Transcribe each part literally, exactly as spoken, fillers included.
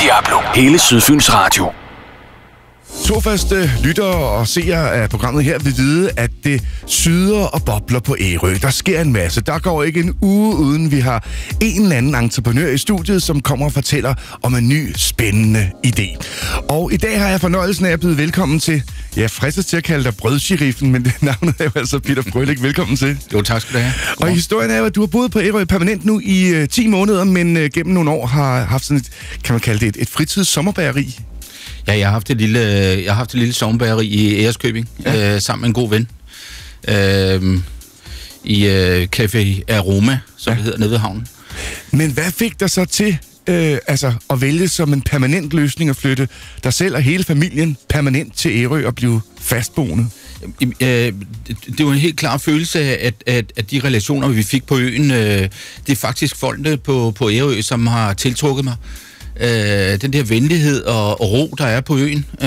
Diablo. Hele Sydfyns Radio. Trofaste lyttere og seere af programmet her vil vide, at det syder og bobler på Ærø. Der sker en masse. Der går ikke en uge, uden vi har en eller anden entreprenør i studiet, som kommer og fortæller om en ny, spændende idé. Og i dag har jeg fornøjelsen af at byde velkommen til, jeg fristes til at kalde dig brødsheriffen, men det navnet er jo altså Peter Frølich. Velkommen til. Jo, tak skal du have. Og historien er jo, at du har boet på Ærø permanent nu i uh, ti måneder, men uh, gennem nogle år har haft sådan et, kan man kalde det, et, et fritids sommerbageri. Ja, jeg har haft et lille, jeg har haft et lille sommerbageri i Ærøskøbing, ja. øh, sammen med en god ven. Øh, I øh, Café Aroma, som ja. det hedder, nede ved havnen. Men hvad fik dig så til øh, altså, at vælge som en permanent løsning at flytte dig selv og hele familien permanent til Ærø og blive fastboende? Øh, det var en helt klar følelse af, at, at, at de relationer, vi fik på øen, øh, det er faktisk folkene på, på Ærø, som har tiltrukket mig. Øh, den der venlighed og, og ro, der er på øen, øh,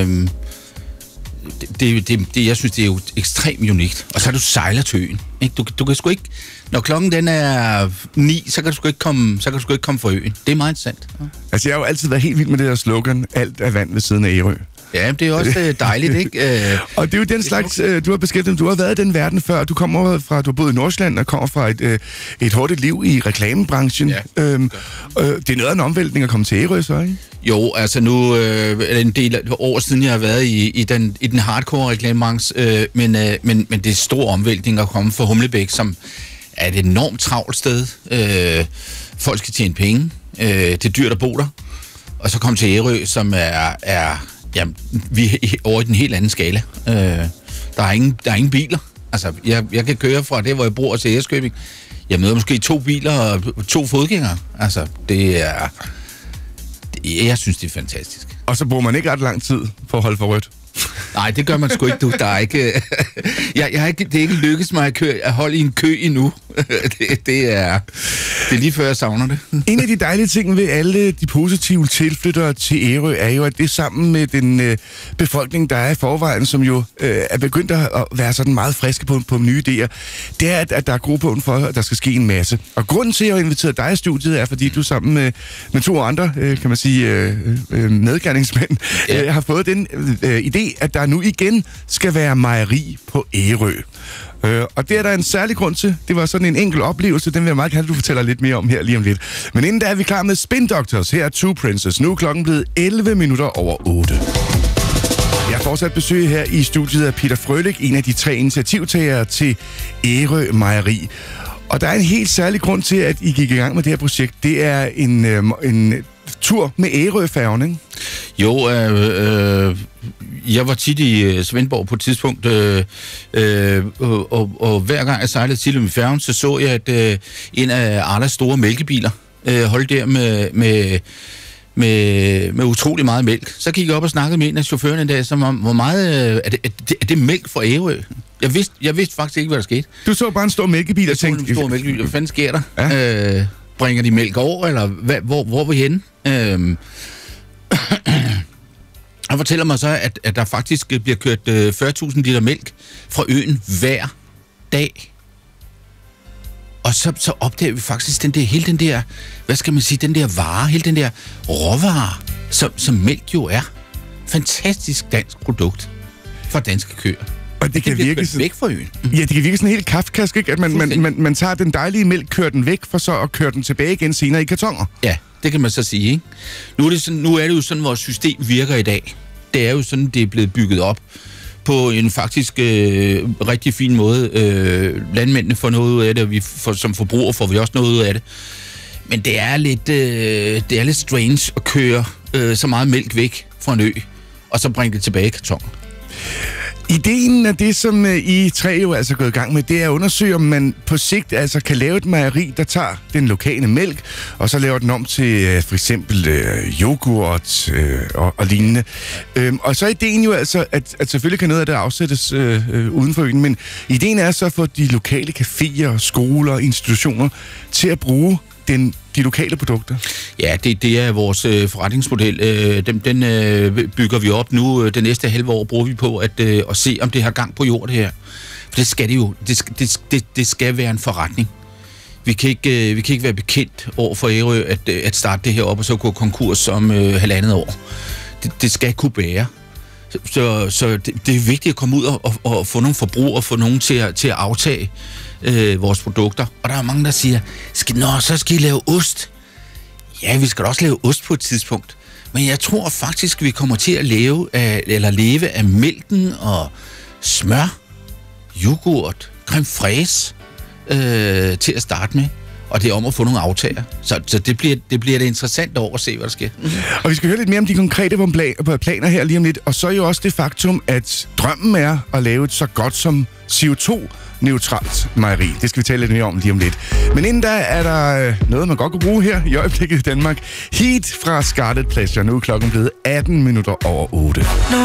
det, det, det, det, jeg synes, det er jo ekstremt unikt. Og så er du sejler til øen. Ikke? Du, du kan sgu ikke, når klokken den er ni, så kan du sgu ikke komme, så kan du sgu ikke komme fra øen. Det er meget interessant. Ja. Altså, jeg har jo altid været helt vild med det der slogan, alt er vand ved siden af Ærø. Ja, det er også dejligt, ikke? Og det er jo den slags, du har beskæftiget. Du har været i den verden før. Du kommer fra, du har boet i Nordsjælland og kommer fra et, et hurtigt liv i reklamebranchen. Ja, øhm, øh, det er noget af en omvæltning at komme til Ærø, så, ikke? Jo, altså nu øh, er det en del år siden, jeg har været i, i, den, i den hardcore reklamebranche, øh, men, øh, men, men det er stor omvæltning at komme fra Humlebæk, som er et enormt travlt sted. Øh, folk skal tjene penge. Øh, det er dyrt at bo der. Og så komme til Ærø, som er... er ja, vi er over i den helt anden skala. Øh, der, er ingen, der er ingen biler. Altså, jeg, jeg kan køre fra det, hvor jeg bor, til Ærøskøbing. Jeg møder måske to biler og to fodgængere. Altså, det er... Det, jeg synes, det er fantastisk. Og så bruger man ikke ret lang tid for at holde for rødt. Nej, det gør man sgu ikke, du. Der er ikke... jeg, jeg har ikke det er ikke lykkes mig at, køre, at holde i en kø endnu. det, det, er, det er lige før, jeg savner det. En af de dejlige ting ved alle de positive tilflyttere til Ærø er jo, at det sammen med den øh, befolkning, der er i forvejen, som jo øh, er begyndt at være sådan meget friske på, på nye idéer, det er, at, at der er grobund for, at der skal ske en masse. Og grunden til, at jeg har inviteret dig i studiet, er, fordi du sammen med, med to andre, øh, kan man sige, øh, øh, medgerningsmænd, ja. øh, har fået den øh, idé, at der nu igen skal være mejeri på Ærø. Øh, og det er der en særlig grund til. Det var sådan en enkel oplevelse. Den vil jeg meget gerne, du fortæller lidt mere om her lige om lidt. Men inden da er vi klar med Spin Doctors. Her er Two Princes. Nu er klokken blevet elleve minutter over otte. Jeg har fortsat besøg her i studiet af Peter Frølich, en af de tre initiativtagere til Ærø Mejeri. Og der er en helt særlig grund til, at I gik i gang med det her projekt. Det er en, øh, en tur med Ærøfærgen, ikke? Jo, øh, øh, jeg var tit i Svendborg på et tidspunkt, øh, øh, og, og, og hver gang jeg sejlede til med færgen, så så jeg, at øh, en af Arlas store mælkebiler øh, holdt der med, med, med, med utrolig meget mælk. Så gik jeg op og snakkede med en af chaufførerne en dag, som om, hvor meget øh, er, det, er, det, er det mælk fra Ærø? Jeg vidste, jeg vidste faktisk ikke, hvad der skete. Du så bare en stor mælkebil og tænkte... en stor mælkebil. Hvad fanden sker der? Ja. Øh, bringer de mælk over, eller hvad, hvor, hvor er vi henne? Øh, Han fortæller mig så, at, at der faktisk bliver kørt øh, fyrre tusind liter mælk fra øen hver dag. Og så, så opdager vi faktisk den der, hele den der, hvad skal man sige, den der vare, hele den der råvare, som, som mælk jo er. Fantastisk dansk produkt for danske køer. Og det, det kan virke sådan, væk fra øen. Ja, det kan virke sådan helt kafkask, ikke? At man, man, man, man tager den dejlige mælk, kører den væk, for så at køre den tilbage igen senere i kartoner. Ja, det kan man så sige, ikke? Nu er det, sådan, nu er det jo sådan, vores system virker i dag. Det er jo sådan, det er blevet bygget op på en faktisk øh, rigtig fin måde. Øh, landmændene får noget ud af det, og vi får, som forbrugere får vi også noget ud af det. Men det er lidt, øh, det er lidt strange at køre øh, så meget mælk væk fra en ø, og så bringe det tilbage i kartoner. Ideen af det, som uh, I tre jo altså gået i gang med, det er at undersøge, om man på sigt altså kan lave et mejeri, der tager den lokale mælk, og så laver den om til uh, for eksempel uh, yoghurt uh, og, og lignende. Um, og så er ideen jo altså, at, at selvfølgelig kan noget af det afsættes uh, uh, uden for øen, men ideen er så for de lokale caféer, skoler og institutioner til at bruge den, de lokale produkter. Ja, det, det er vores øh, forretningsmodel. Øh, den den øh, bygger vi op nu. Det næste halve år bruger vi på at, øh, at se, om det har gang på jord, det her. For det skal det jo. Det, det, det, det skal være en forretning. vi kan ikke, øh, vi kan ikke være bekendt over for Ærø at, at starte det her op og så gå konkurs om øh, halvandet år. Det, det skal kunne bære. Så, så, så det, det er vigtigt at komme ud og, og, og få nogle forbrugere, få nogen til at, til at aftage øh, vores produkter. Og der er mange, der siger, skal, nå, så skal I lave ost. Ja, vi skal da også lave ost på et tidspunkt. Men jeg tror faktisk, vi kommer til at leve af, eller leve af mælken og smør, yoghurt, creme fraise øh, til at starte med. Og det er om at få nogle aftager. Så, så det, bliver, det bliver det interessant over at se, hvad der sker. Mm-hmm. Og vi skal høre lidt mere om de konkrete planer her lige om lidt. Og så jo også det faktum, at drømmen er at lave et så godt som C O to neutralt mejeri. Det skal vi tale lidt mere om lige om lidt. Men inden da er der noget, man godt kan bruge her i øjeblikket i Danmark. Heat fra Scarlet Pleasure. Nu er klokken blevet atten minutter over otte.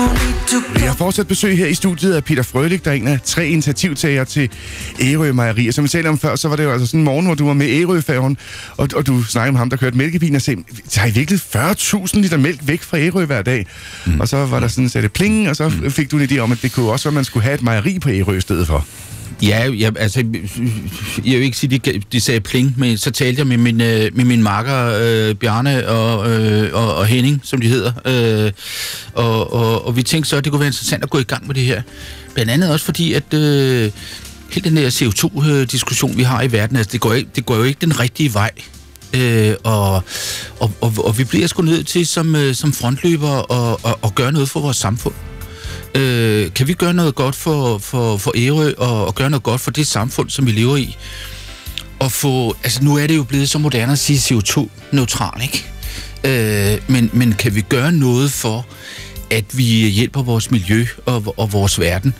Vi har fortsat besøg her i studiet af Peter Frølich, der er en af tre initiativtagere til Ærø Mejeri. Og som vi talte om før, så var det jo altså sådan en morgen, hvor du var med Ærø-færgen, og, og du snakkede med ham, der kørte mælkebilen og sagde, der er virkelig fyrre tusind liter mælk væk fra Ærø hver dag. Mm. Og så var der sådan, så det pling, og så fik du en idé om, at det kunne også være, at man skulle have et mejeri på Ærø i stedet for. Ja, jeg, altså, jeg vil ikke sige, de, de sagde pling, men så talte jeg med min, øh, med min makker, øh, Bjarne og, øh, og, og Henning, som de hedder. Øh, og, og, og vi tænkte så, at det kunne være interessant at gå i gang med det her. Blandt andet også fordi, at øh, hele den der C O to-diskussion, vi har i verden, altså, det, går ikke, det går jo ikke den rigtige vej. Øh, og, og, og, og vi bliver sgu nødt til som, øh, som frontløber og, og, og gøre noget for vores samfund. Øh, kan vi gøre noget godt for, for, for Ærø og, og gøre noget godt for det samfund, som vi lever i? Og få, altså nu er det jo blevet så moderne at sige C O to neutral, ikke? Øh, men, men kan vi gøre noget for, at vi hjælper vores miljø og, og vores verden?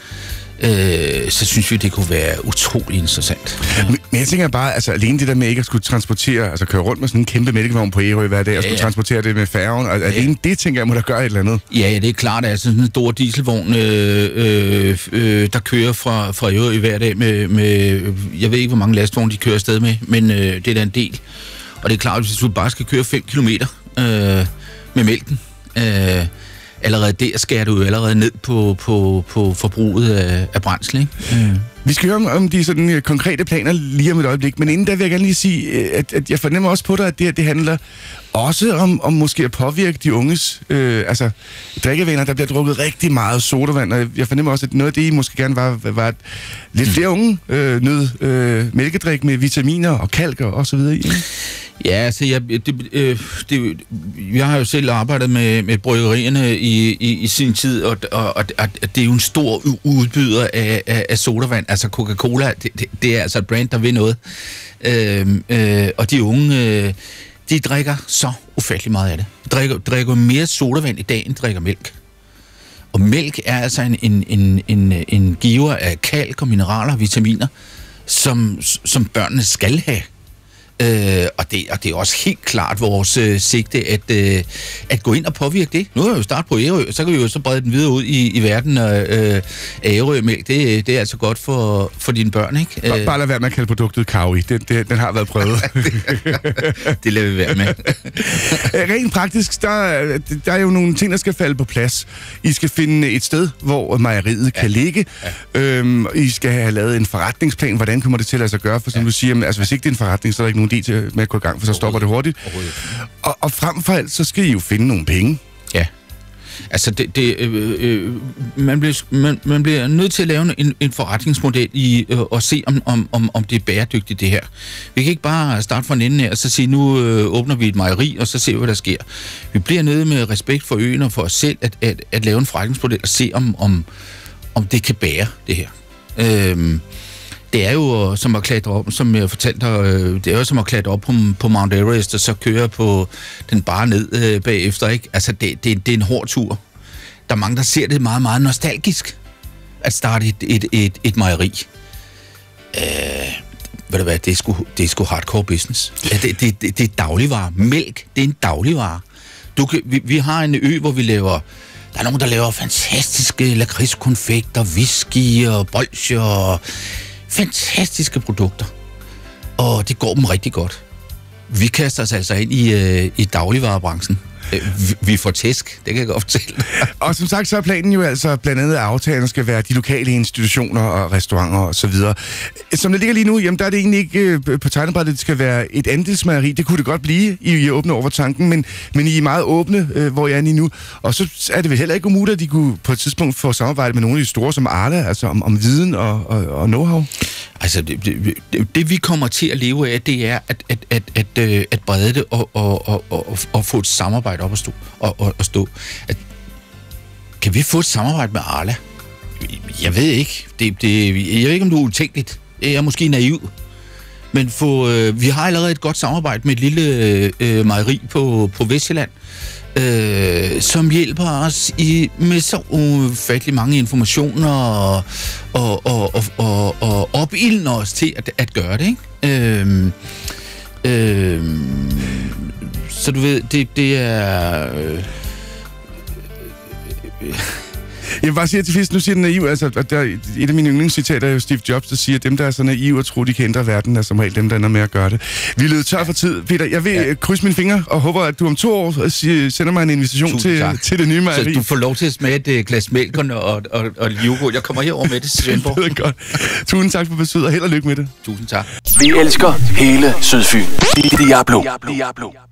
Øh, så synes vi, det kunne være utrolig interessant. Ja. Men, men jeg tænker bare, altså alene det der med ikke at skulle transportere, altså køre rundt med sådan en kæmpe mælkevogn på Ærø hver dag, og ja, skulle ja. transportere det med færgen, og alene ja. det tænker jeg, må der gøre et eller andet. Ja, ja, det er klart, at altså sådan en stor dieselvogn, øh, øh, øh, der kører fra, fra Ærø hver dag med, med, jeg ved ikke, hvor mange lastvogne de kører afsted med, men øh, det er da en del. Og det er klart, at hvis du bare skal køre fem kilometer øh, med mælken, øh, allerede der skærer du jo allerede ned på, på, på forbruget af, af brændsel, ikke? Mm. Vi skal høre om, om de sådan, konkrete planer lige om et øjeblik, men inden da vil jeg gerne lige sige, at, at jeg fornemmer også på dig, at det, det handler også om, om måske at påvirke de unges øh, altså, drikkevaner. Der bliver drukket rigtig meget sodavand, og jeg fornemmer også, at noget af det, I måske gerne var, var at lidt flere unge øh, nød øh, mælkedrik med vitaminer og kalk og så videre i. Ikke? Ja, altså, jeg, det, øh, det, jeg har jo selv arbejdet med, med bryggerierne i, i, i sin tid, og, og, og det er jo en stor udbyder af, af, af sodavand. Altså Coca-Cola, det, det, det er altså et brand, der vil noget. Øh, øh, og de unge, øh, de drikker så ufattelig meget af det. De drikker, drikker mere sodavand i dag, end drikker mælk. Og mælk er altså en, en, en, en, en giver af kalk og mineraler og vitaminer, som, som børnene skal have. Øh, og, det, og det er også helt klart vores øh, sigte at, øh, at gå ind og påvirke det. Nu har vi jo startet på Ærø, og så kan vi jo så brede den videre ud i, i verden. Og øh, Ærø-mælk, det, det er altså godt for, for dine børn, ikke? Bare, bare lad være med at kalde produktet Kaui. Den, den, den har været prøvet. Det lader vi være med. Rent praktisk, der, der er jo nogle ting, der skal falde på plads. I skal finde et sted, hvor mejeriet ja. kan ligge. Ja. Øhm, I skal have lavet en forretningsplan. Hvordan kommer det til at lade sig gøre? For som ja. du siger, altså, hvis ikke det er en forretning, så er der ikke nogen idé til med at gå i gang, for så stopper det hurtigt. Og, og frem for alt, så skal I jo finde nogle penge. Ja. Altså, det, det, øh, øh, man, bliver, man, man bliver nødt til at lave en, en forretningsmodel i, øh, og se, om, om, om, om det er bæredygtigt, det her. Vi kan ikke bare starte fra en ende af, og så sige, nu øh, åbner vi et mejeri, og så ser vi, hvad der sker. Vi bliver nødt med respekt for øen og for os selv, at, at, at lave en forretningsmodel og se, om, om, om det kan bære, det her. Øh, Det er jo som at klatre op, som jeg fortalte dig, det er jo som at klatre op på, på Mount Everest, og så køre på den bare ned øh, bagefter, ikke? Altså, det, det, det er en hård tur. Der er mange, der ser det meget, meget nostalgisk, at starte et, et, et, et mejeri. Øh, ved du hvad, det er sgu, det er sgu hardcore business. Ja, det, det, det, det er dagligvare. Mælk, det er en dagligvare. Du kan, vi, vi har en ø, hvor vi laver... Der er nogen, der laver fantastiske lakridskonfekter, whisky og bolsjer og... fantastiske produkter, og det går dem rigtig godt. Vi kaster os altså ind i, øh, i dagligvarebranchen. Vi, vi får tæsk, det kan jeg godt fortælle. Og som sagt, så er planen jo altså blandt andet, at aftagerne skal være de lokale institutioner og restauranter og så videre. Som det ligger lige nu, jamen der er det egentlig ikke på tegnebrættet, det skal være et andelsmejeri. Det kunne det godt blive, I, I åbne over tanken, men, men I er meget åbne, øh, hvor jeg er lige nu. Og så er det vel heller ikke umuligt, at de kunne på et tidspunkt få samarbejde med nogle af de store som Arla, altså om, om viden og, og, og know-how? Altså, det, det, det, det vi kommer til at leve af, det er at, at, at, at, at brede det og, og, og, og, og få et samarbejde op at stå. Og, og, og stå. At, kan vi få et samarbejde med Arla? Jeg ved ikke. Det, det, jeg ved ikke, om du er utænkeligt. Jeg er måske naiv. Men for, øh, vi har allerede et godt samarbejde med et lille øh, mejeri på, på Vestjylland, øh, som hjælper os i, med så ufattelig mange informationer og, og, og, og, og, og opildner os til at, at gøre det, ikke? Øh, øh, så du ved, det, det er... Øh, øh, Jeg vil bare sige til fisk, nu siger den naiv, altså, at der, et af mine yndlingscitater er jo Steve Jobs, der siger, at dem, der er så naive og tror, de kan ændre verden, er som regel dem, der ender med at gøre det. Vi er løbet tør for tid. Peter, jeg vil ja. krydse mine fingre og håber, at du om to år sender mig en invitation til, til det nye mejeri. Så du får lov til at smage et glas mælk og, og, og, og yoghurt. Jeg kommer herover med det til Svendborg. Det er godt. Tusind tak for besøget, og held og lykke med det. Tusind tak. Vi elsker hele Sydfyn. Diablo. Diablo.